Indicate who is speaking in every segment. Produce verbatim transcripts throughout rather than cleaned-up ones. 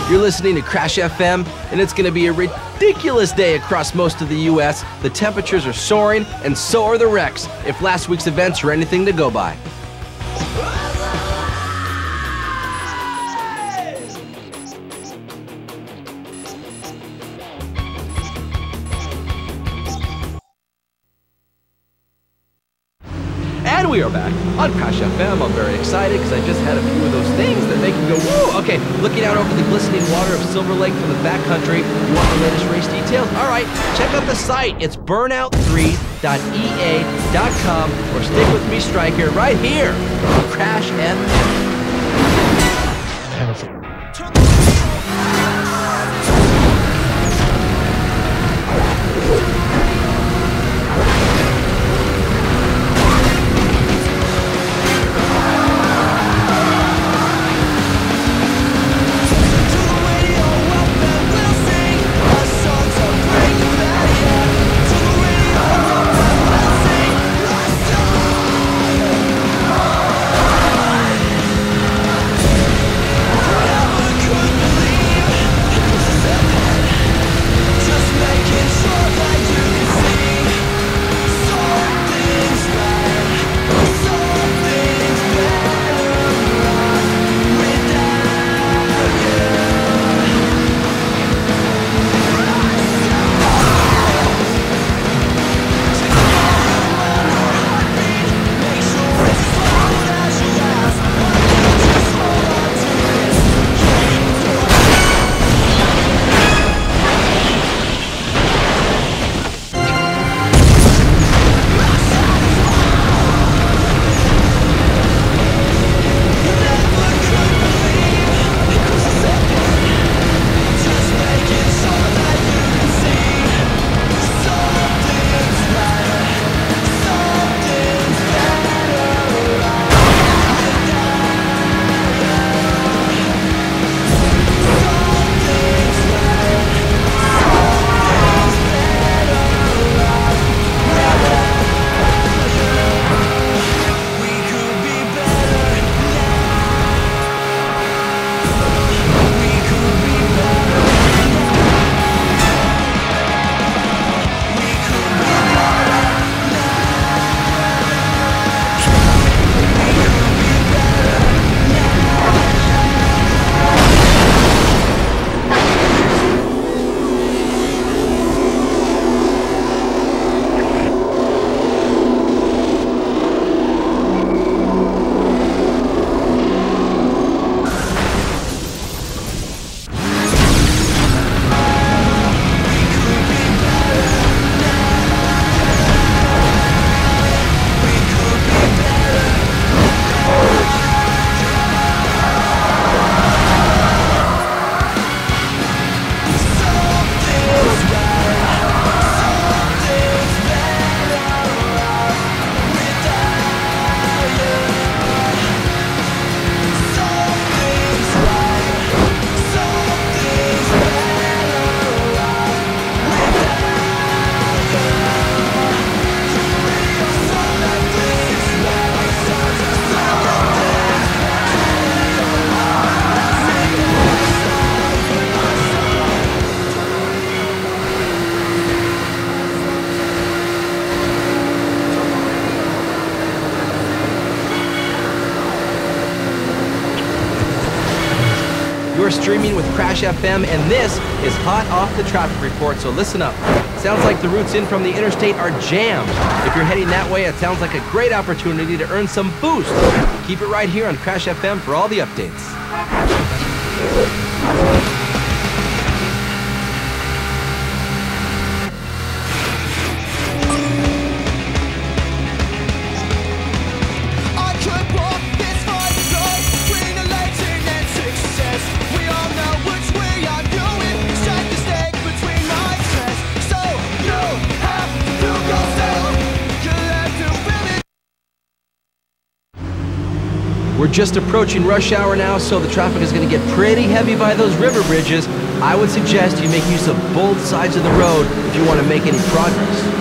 Speaker 1: You're listening to Crash F M, and it's going to be a ridiculous day across most of the U S. The temperatures are soaring, and so are the wrecks, if last week's events are anything to go by. And we are back on Crash F M. I'm very excited because I just had a few of those things that make you go, woo! Okay, looking out over the glistening water of Silver Lake from the backcountry. You want the latest race details? All right, check out the site. It's burnout three dot E A dot com, or stick with me, Striker, right here on Crash F M. You're streaming with Crash F M, and this is hot off the traffic report, so listen up. Sounds like the routes in from the interstate are jammed. If you're heading that way, it sounds like a great opportunity to earn some boost. Keep it right here on Crash F M for all the updates. We're just approaching rush hour now, so the traffic is going to get pretty heavy by those river bridges. I would suggest you make use of both sides of the road if you want to make any progress.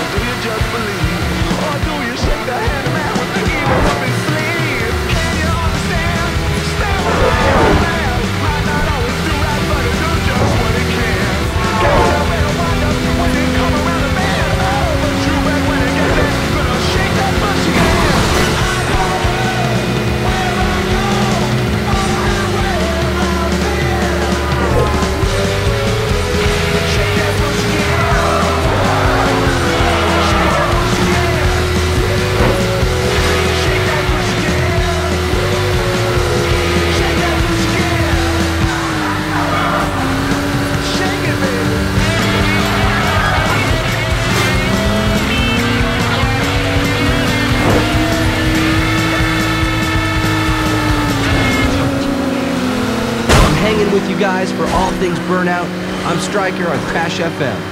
Speaker 2: do you just believe? Or do you shake the hand man with the evil up his sleeve? Can you understand? Stand with the man. Might not always do right, but he'll do just what he can. Can't tell me to wind up when you come around the bend. Oh, but you bet when it gets in, gonna shake that bush again.
Speaker 1: Hanging with you guys for all things Burnout. I'm Stryker on Crash F M.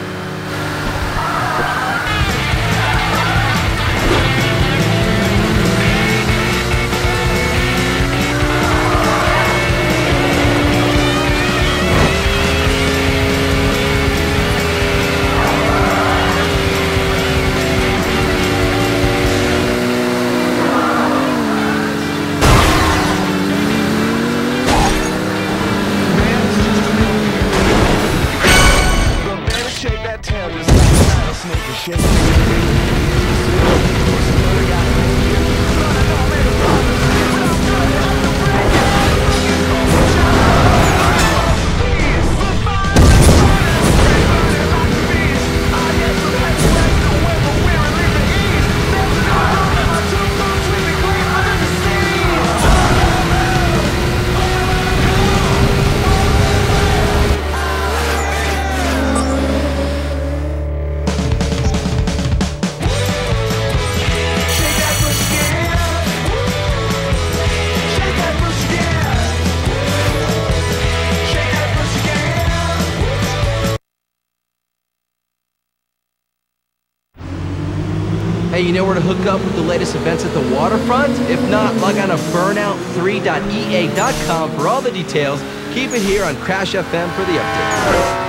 Speaker 1: Hey, you know where to hook up with the latest events at the waterfront? If not, log on to burnout three dot E A dot com for all the details. Keep it here on Crash F M for the update.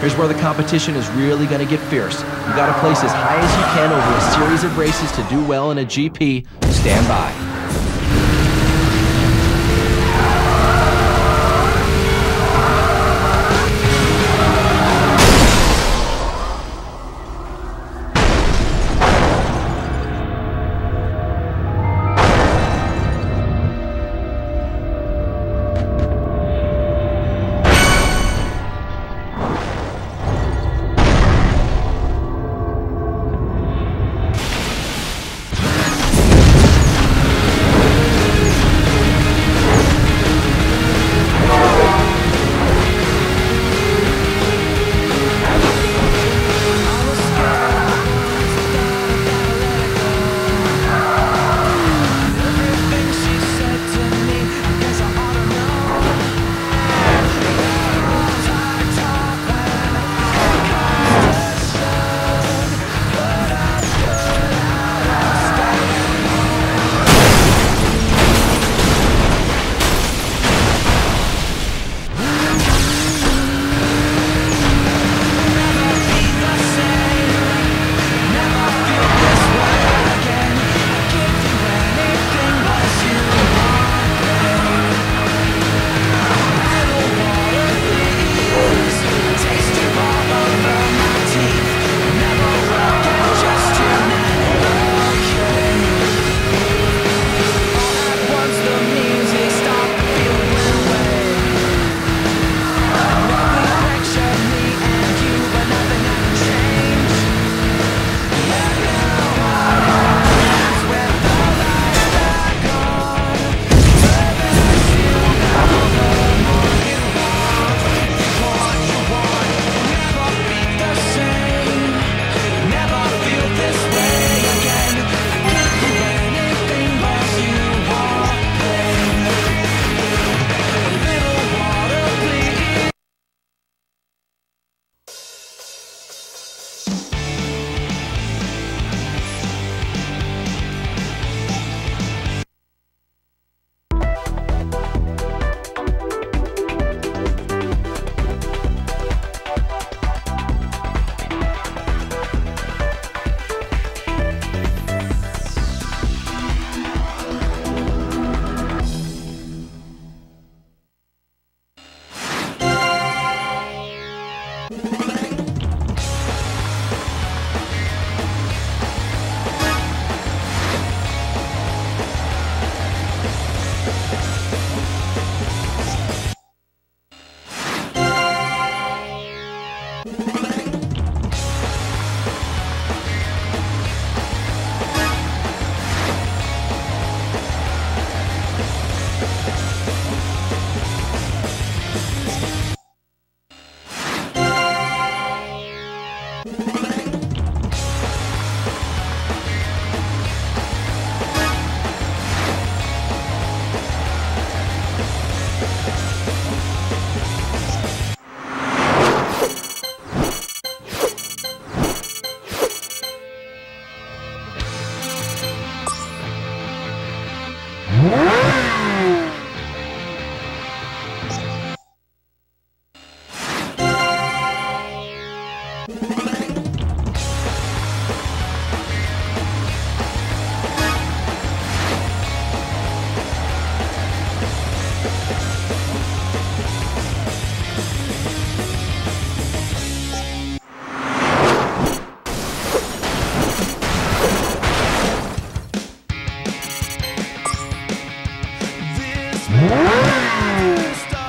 Speaker 1: Here's where the competition is really going to get fierce. You got to place as high as you can over a series of races to do well in a G P. Stand by.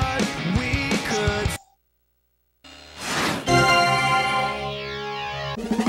Speaker 2: Start we could